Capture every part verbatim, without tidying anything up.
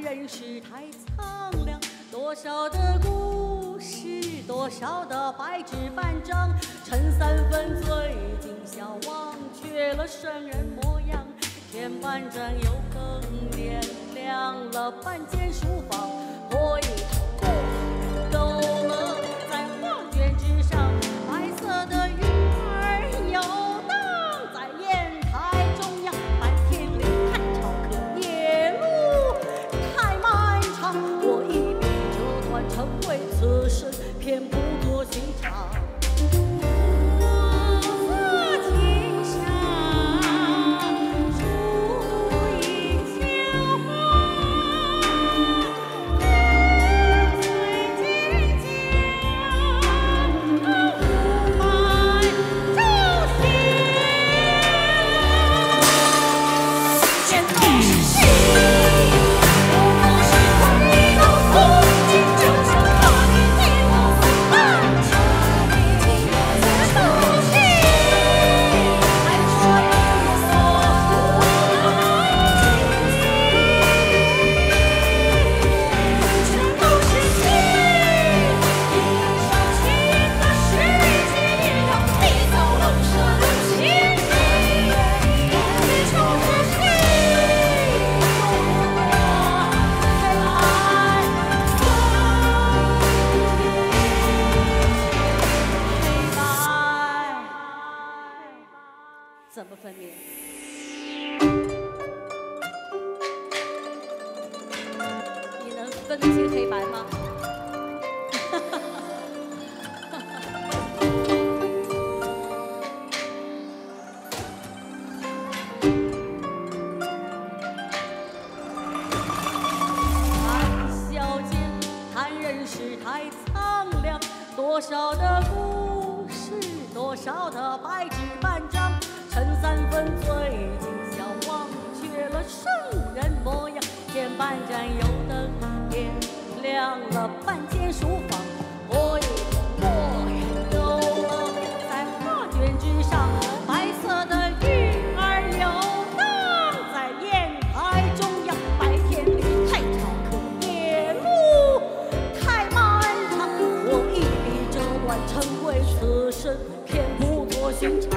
人世太苍凉，多少的故事，多少的白纸半张，趁三分醉今宵，忘却了圣人模样。天半盏油灯点亮了半间书房，我一头过勾勒在画卷之上，白色的云儿游荡在砚台中央。白天里看潮客，夜路太漫长，我一笔这段成为此生，偏不作寻常。怎么分辨？你能分得清黑白吗？谈笑间，谈人世太苍凉，多少的故事，多少的白纸半张。趁三分醉今宵，忘却了圣人模样。天半盏油灯点亮了半间书房，我一头墨云勾勒在画卷之上，白色的云儿游荡在砚台中央。白天里太潮客，夜路太漫长，我一笔这段成为此生，偏不作寻常。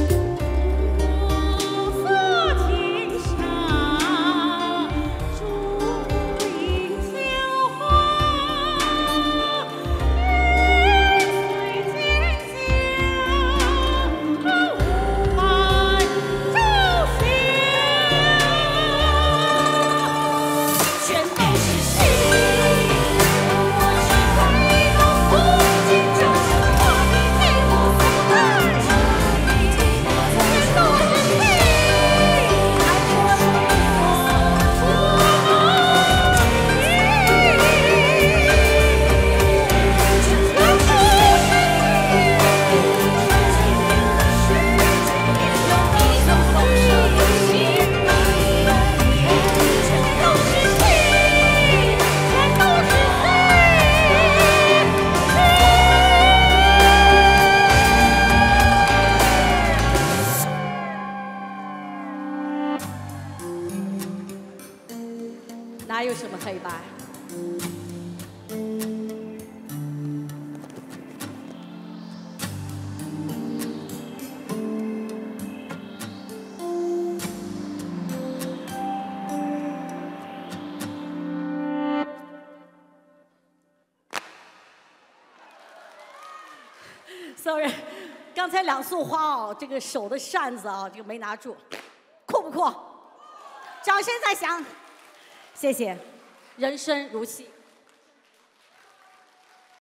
哪有什么黑白？sorry， 刚才两束花哦，这个手的扇子啊，这个没拿住，酷不酷？掌声在响。谢谢，人生如戏。